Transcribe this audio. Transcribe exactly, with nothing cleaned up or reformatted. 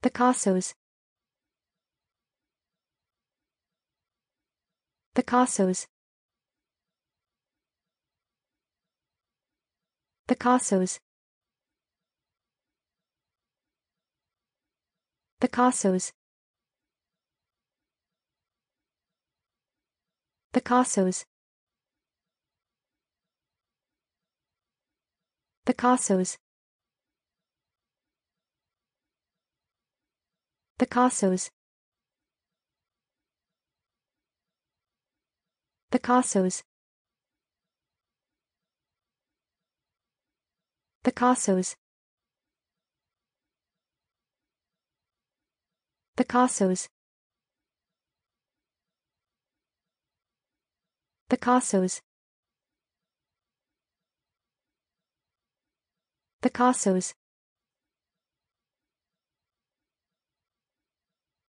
Picassos. Picassos. Picassos. Picassos. Picassos. Picassos. Picassos. Picassos. Picassos. Picassos. Picassos. Picassos.